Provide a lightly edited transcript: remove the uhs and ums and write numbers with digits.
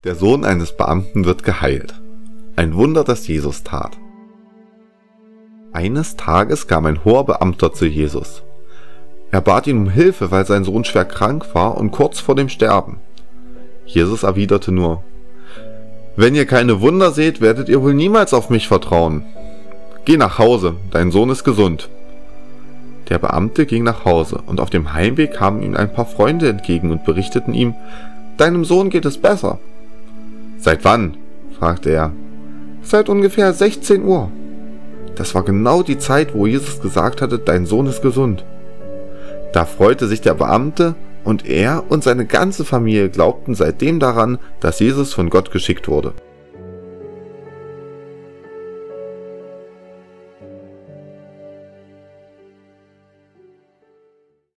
Der Sohn eines Beamten wird geheilt. Ein Wunder, das Jesus tat. Eines Tages kam ein hoher Beamter zu Jesus. Er bat ihn um Hilfe, weil sein Sohn schwer krank war und kurz vor dem Sterben. Jesus erwiderte nur: Wenn ihr keine Wunder seht, werdet ihr wohl niemals auf mich vertrauen. Geh nach Hause, dein Sohn ist gesund. Der Beamte ging nach Hause, und auf dem Heimweg kamen ihm ein paar Freunde entgegen und berichteten ihm: Deinem Sohn geht es besser. Seit wann? Fragte er. Seit ungefähr 16 Uhr. Das war genau die Zeit, wo Jesus gesagt hatte, dein Sohn ist gesund. Da freute sich der Beamte, und er und seine ganze Familie glaubten seitdem daran, dass Jesus von Gott geschickt wurde.